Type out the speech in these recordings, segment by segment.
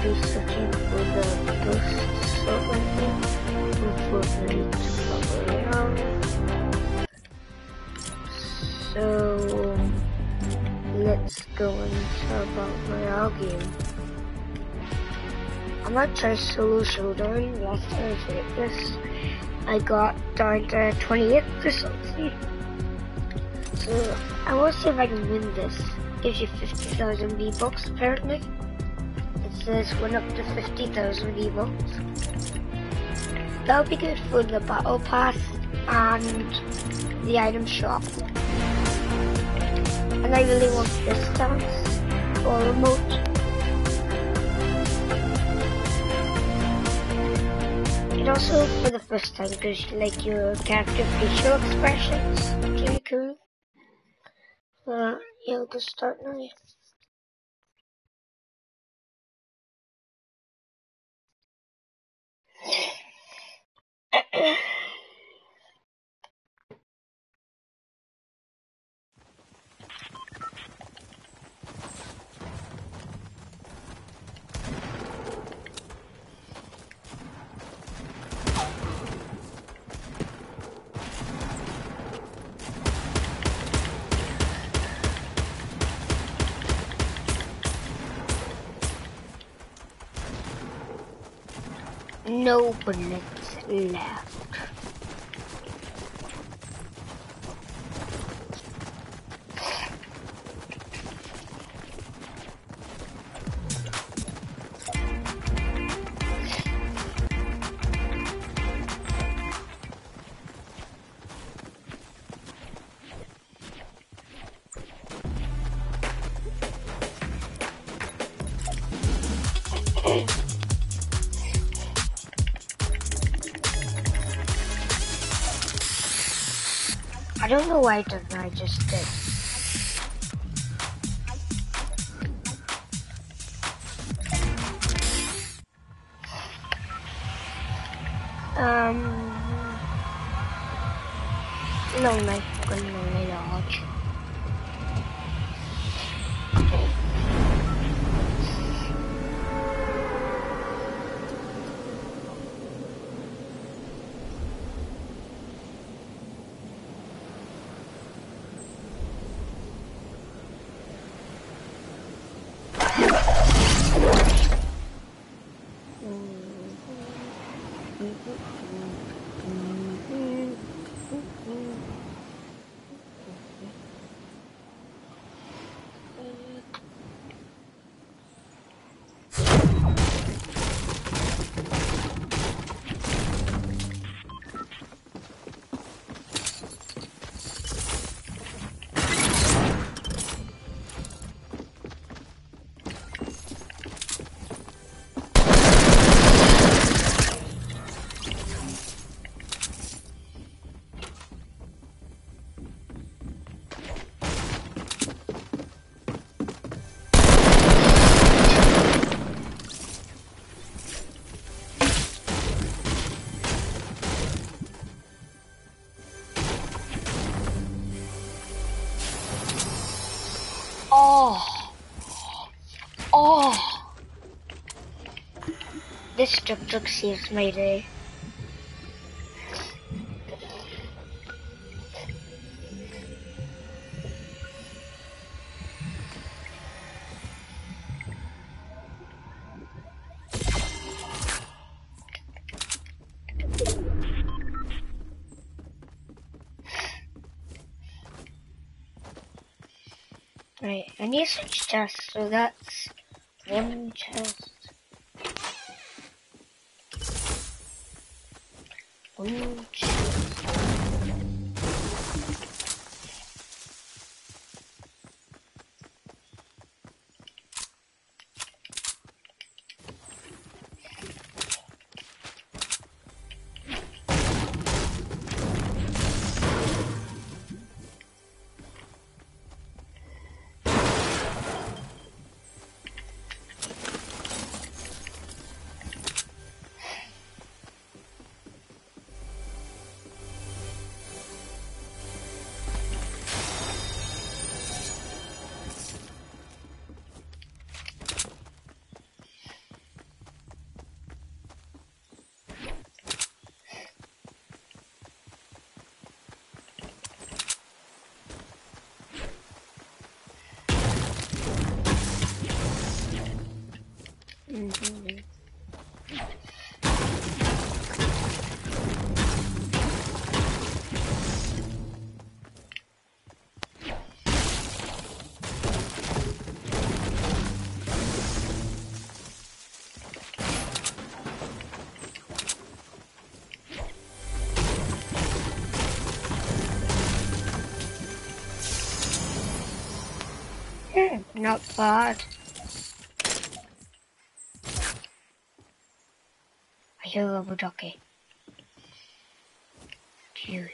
be searching for the boosts or something from Fortnite Battle Royale. So let's go into our Battle Royale game. I might try solo showdown. Last time I did this, I got down to 28th or something. So I want to see if I can win this. Gives you 50,000 V-Bucks apparently. It says win up to 50,000 V-Bucks. That'll be good for the battle pass and the item shop. And I really want this dance or remote. And also for the first time gives you like your character facial expressions. It's really cool. Yeah, we'll just start now. No bullets left. I don't know why I just did. Long knife, long large. Oh! This tuk-tuk saves my day. Right, I need to switch chests, so that's one chest. One chest. Not bad. I hear a rubber ducky. Cute.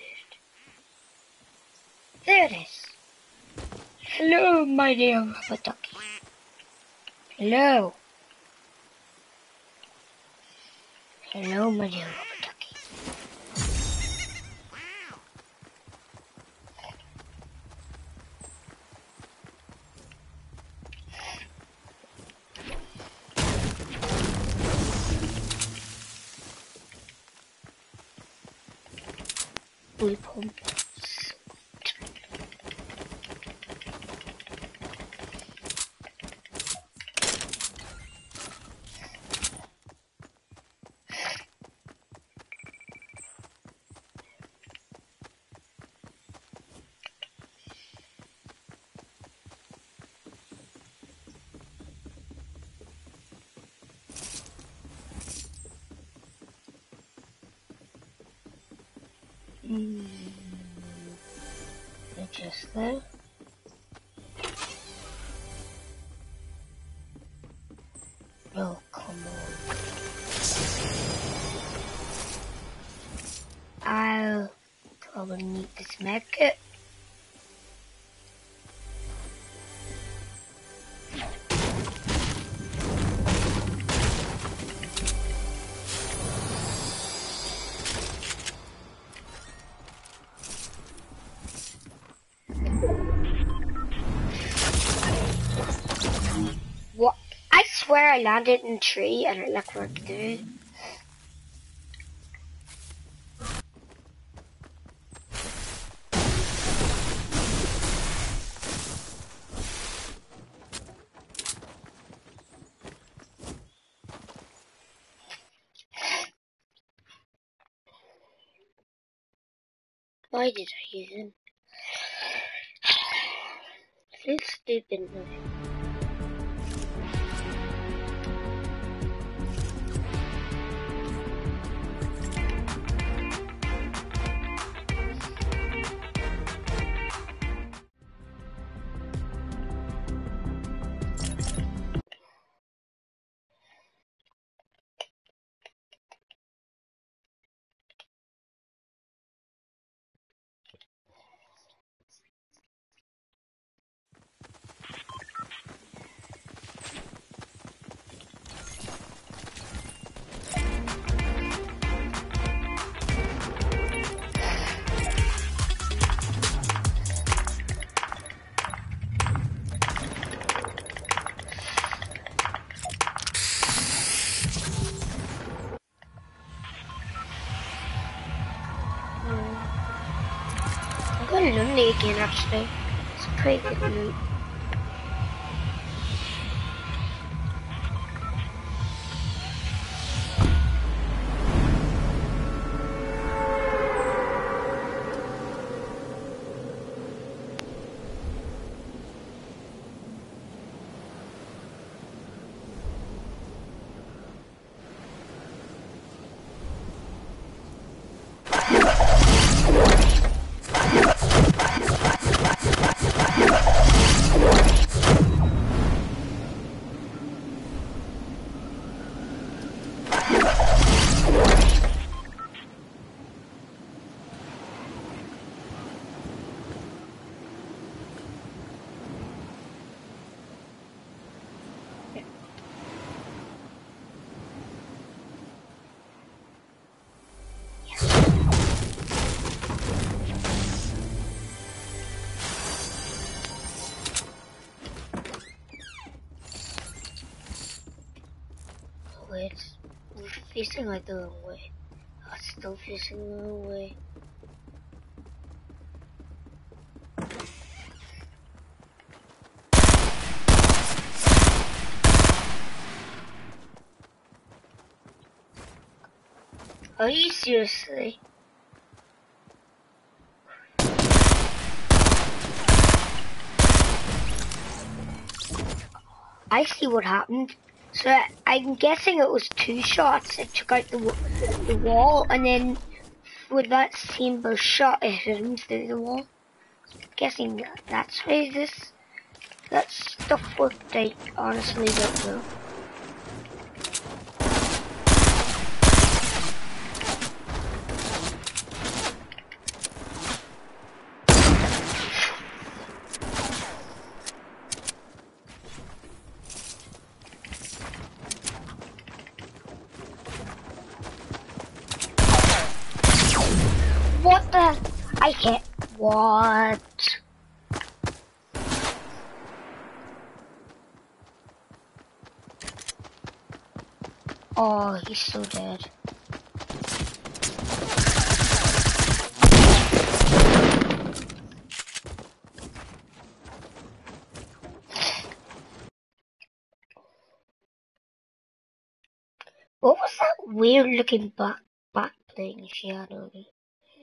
There it is. Hello, my dear rubber ducky. Hello. Hello, my dear rubber ducky. Blue pump. Just there. Oh, come on. I'll probably need this medkit. What? I swear I landed in a tree and it looked right through. Why did I use him? Feels stupid now. I'm going lonely again actually. It's pretty good loot. Wait, we're facing like the wrong way. Oh, it's still facing the wrong way. Are you seriously? I see what happened. So I'm guessing it was 2 shots. It took out the wall, and then with that same burst shot, it hit him through the wall. I'm guessing that's why this. That stuff worked, I honestly don't know. What the? I can't. What? Oh, he's so dead. What was that weird looking back thing she had on it?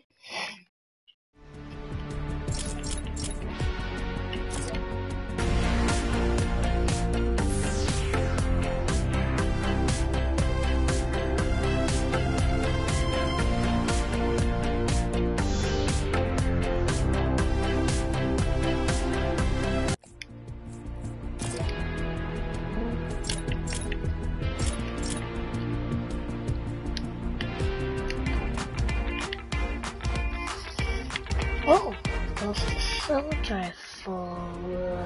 Oh, there's the soldier for.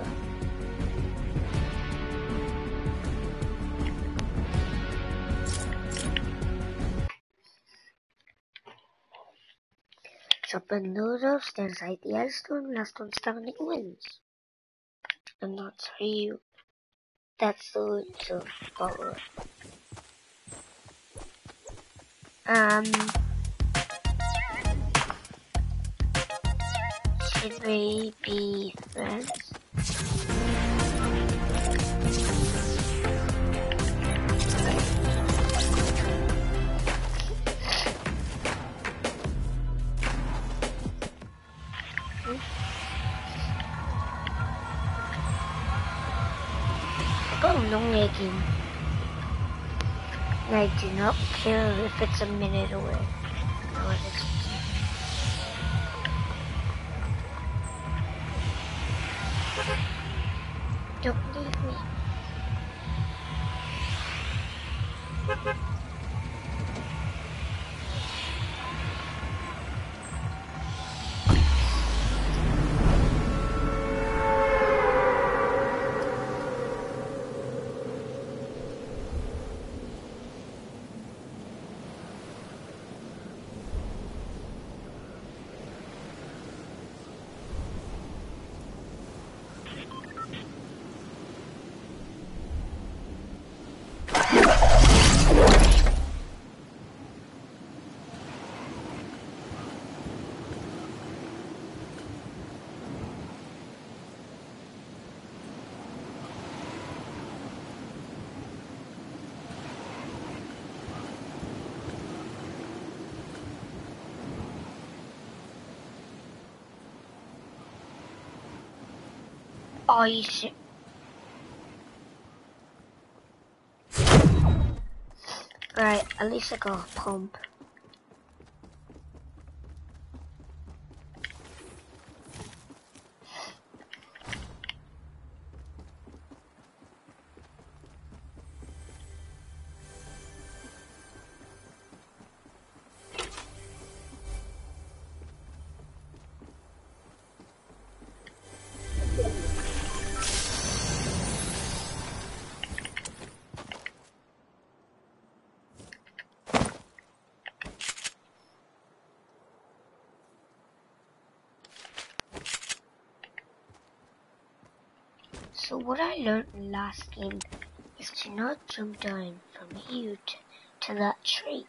Chop and noodles, then inside the ice stone, last one standing wins. And that's for you. That's the power. Should we be friends? I got long again. And I do not care if it's a minute away. No, it isn't. Don't leave me. Oh, you should. Right, at least I got a pump. So what I learned in the last game is to not jump down from here to that tree.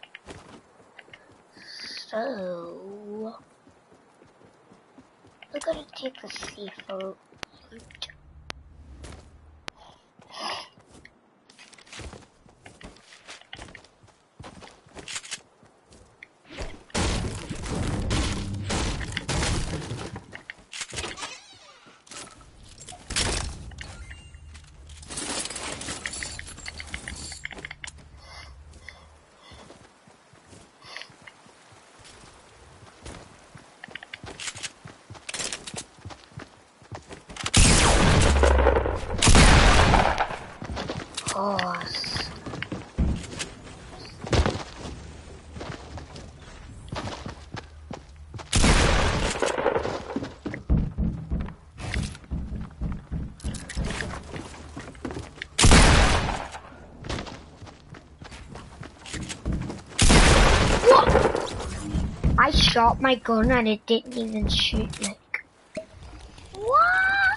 So we're gonna take the safer route. shot my gun and it didn't even shoot, like. What?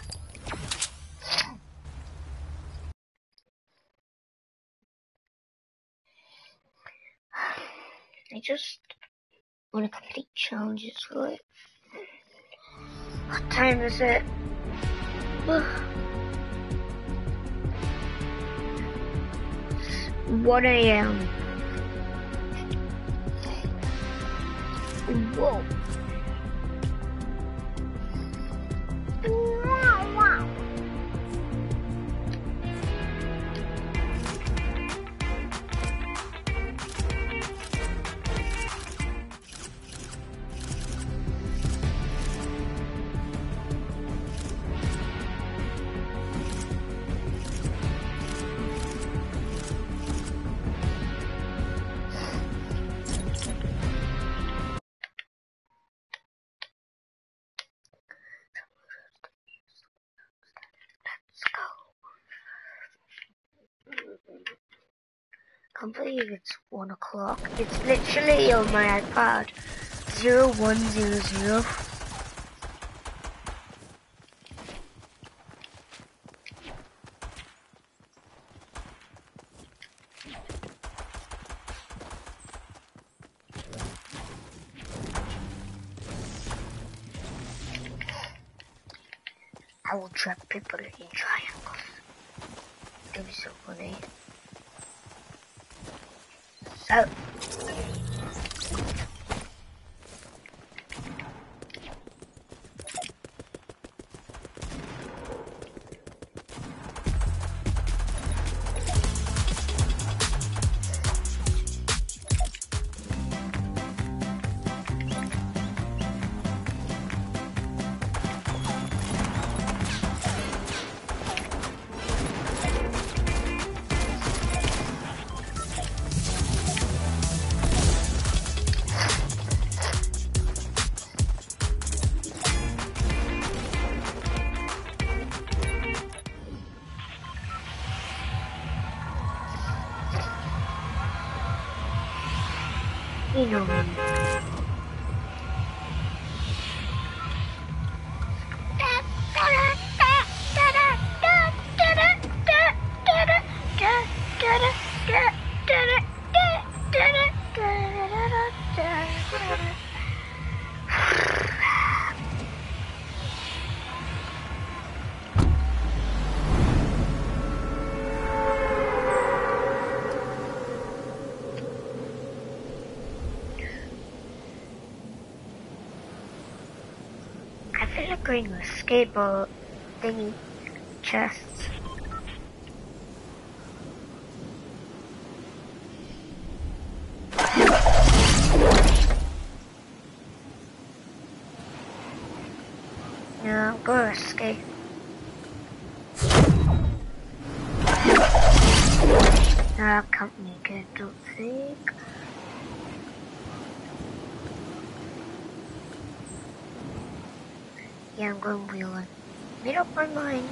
I just want to complete challenges for it. What time is it? 1 a.m. Whoa. Wow. Can't believe it's 1 o'clock. It's literally on my iPad. 0100. I will trap people in triangles. It'll be so funny. So. You know me. I feel like going with skateboard thingy chests. Yeah, I'm gonna escape. No, I can't make it, don't think. Yeah, I'm going wheeling. Made up my mind.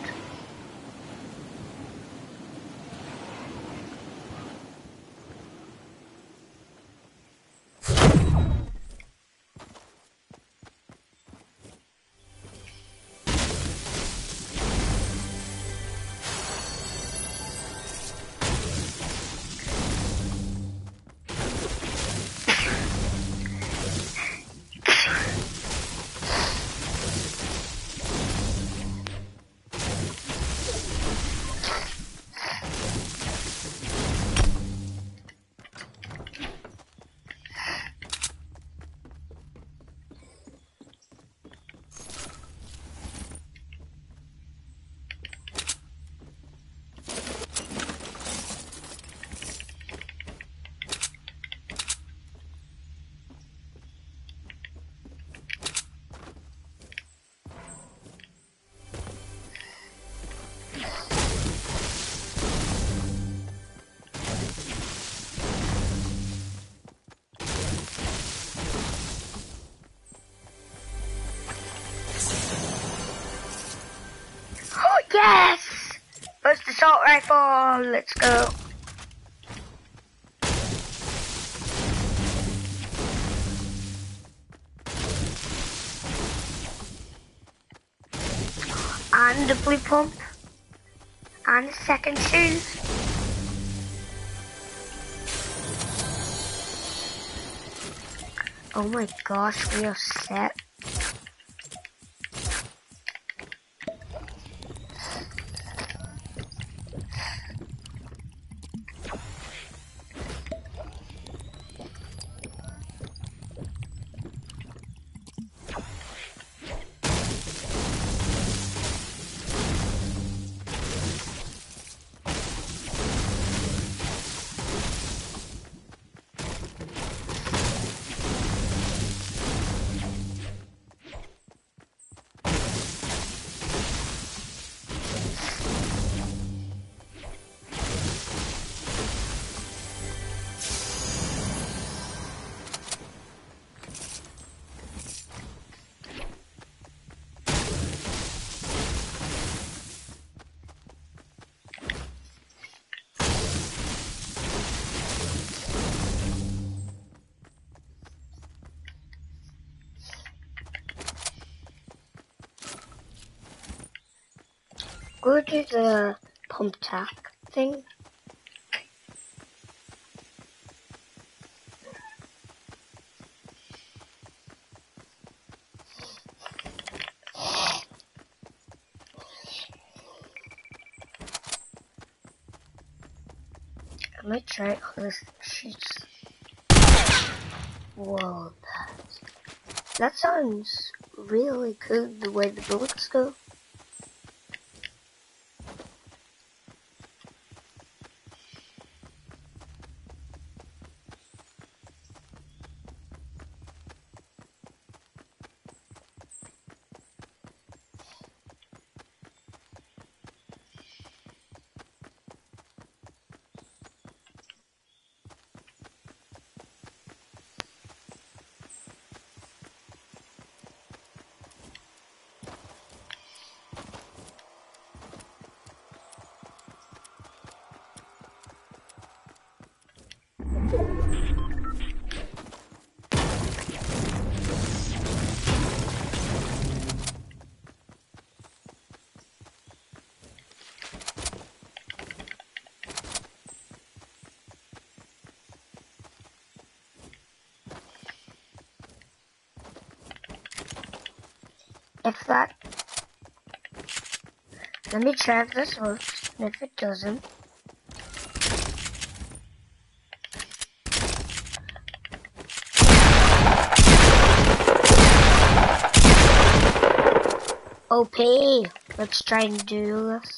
Yes! First assault rifle, let's go. and the blue pump and a second shoe. Oh my gosh, we are set. Go to the pump tack thing. I might try it on this sheets. Whoa, that sounds really good the way the bullets go. If that, let me try if this works, and if it doesn't, OP, let's try and do this.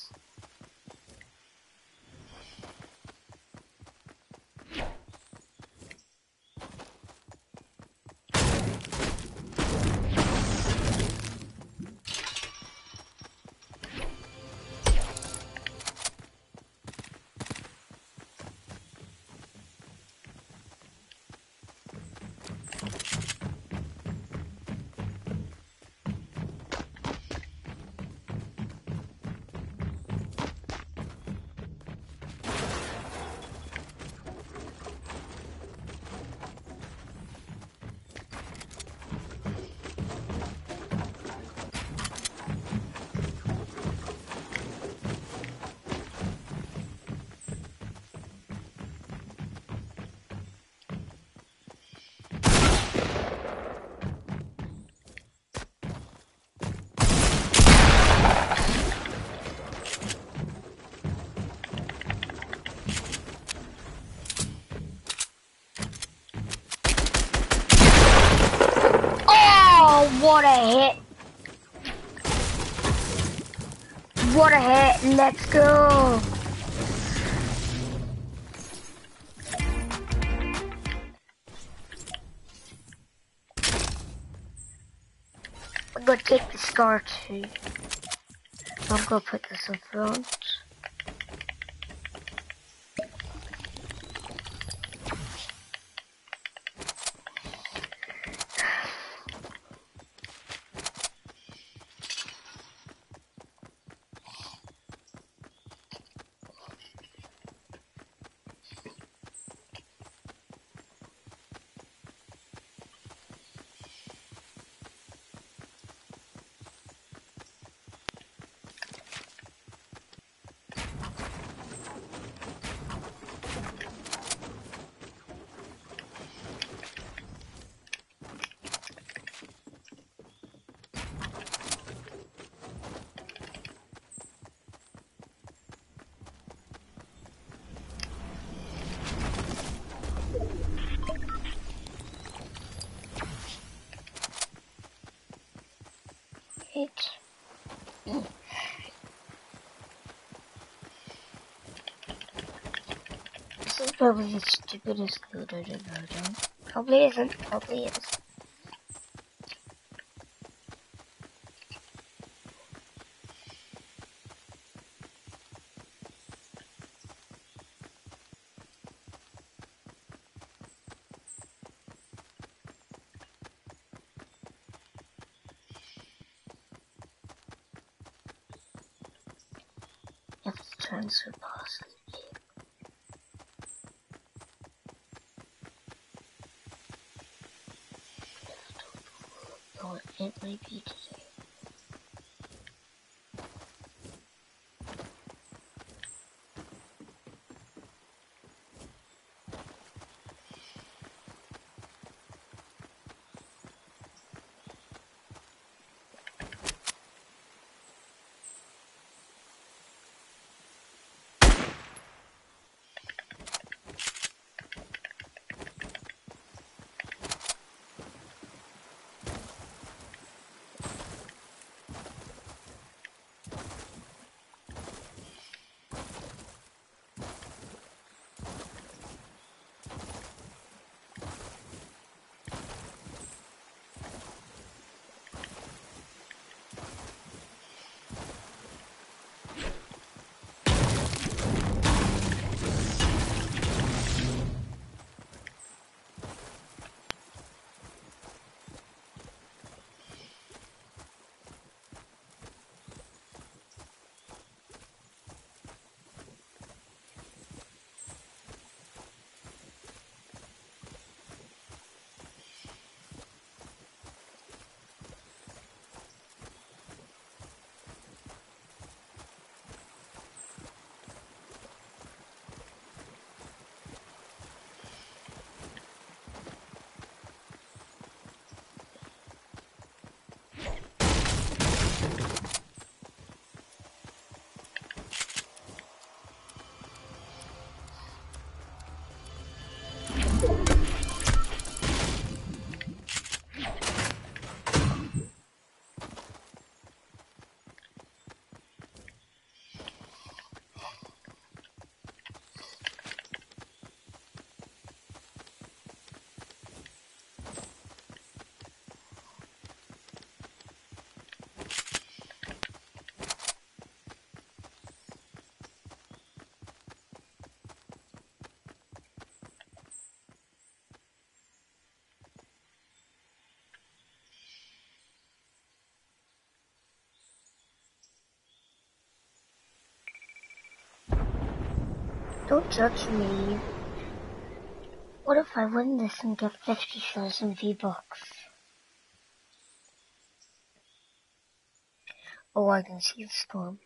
What a hit! What a hit! Let's go! I'm gonna take the scar too. I'm gonna put this in front. is probably the stupidest loot I've ever done. Probably isn't, probably is. If it's transfer possibly. Oh, it might be today. Don't judge me. What if I win this and get 50,000 V-Bucks? Oh, I can see the storm.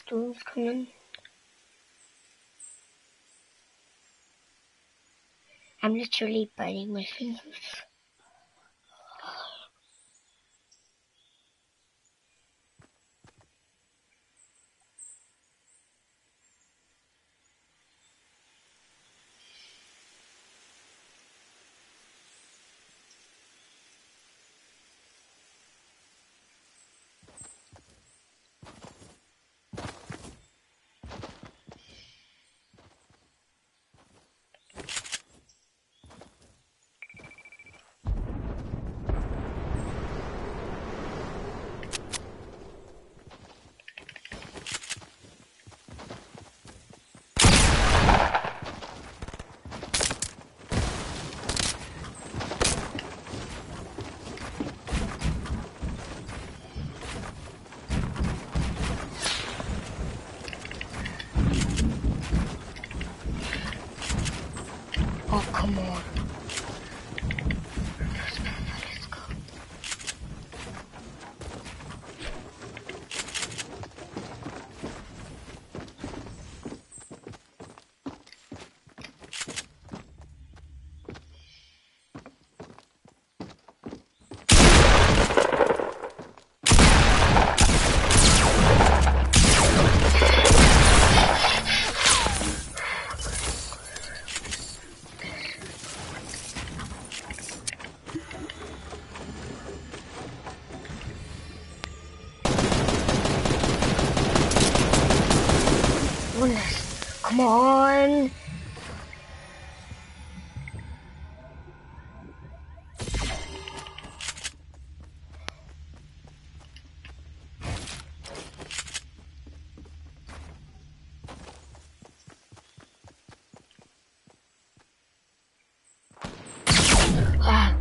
storm's coming. I'm literally biting my fingers. Oh, come on. Let's go. Come on. Ah.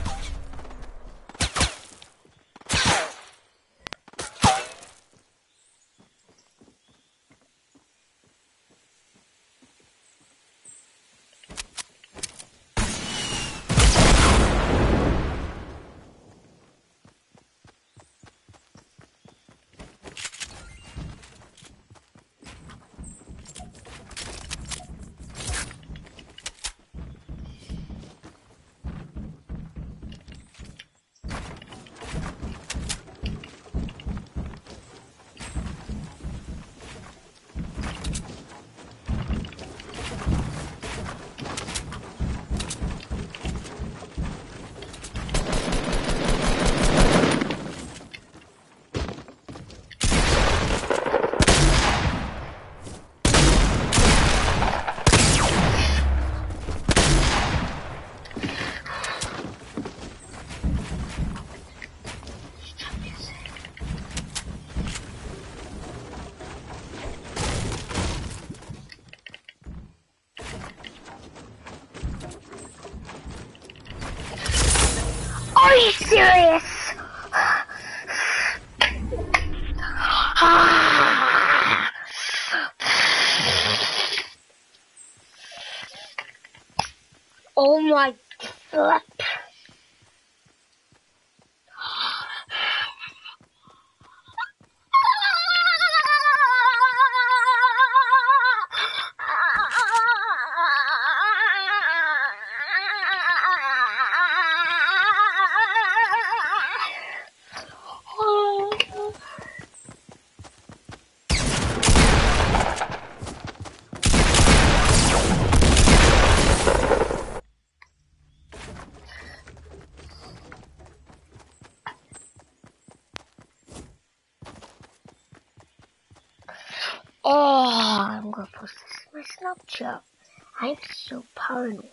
Are you serious? Oh my God. Oh, I'm gonna post this in my Snapchat. I'm so paranoid.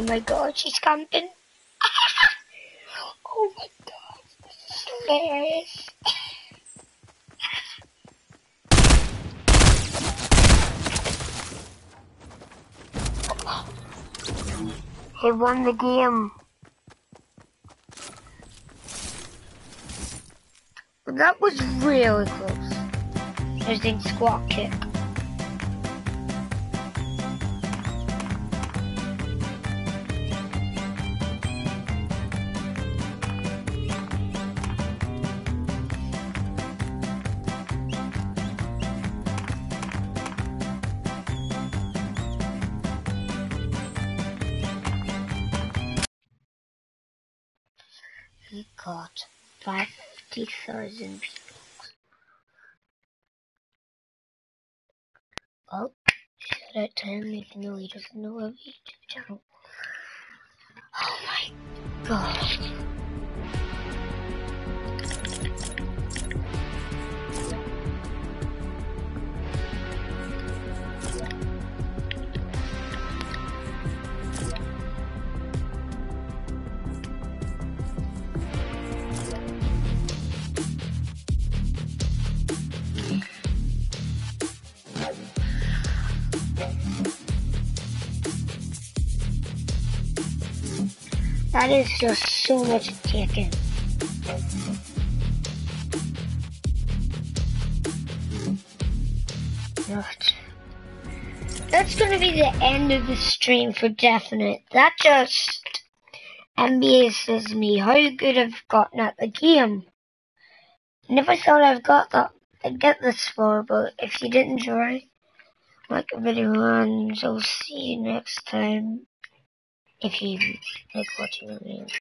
Oh my god, she's camping. Oh my god, this is hilarious. He won the game. That was really close. There's a squat kick. He got 50,000 people. Oh, shout out to him even though he doesn't know our YouTube channel. Oh my god. That is just so much taken. Right. That's gonna be the end of the stream for definite. That just amazes me how good I've gotten at the game. Never thought I'd get this far, but if you did enjoy, like the video, and I'll see you next time. If you like watching the video.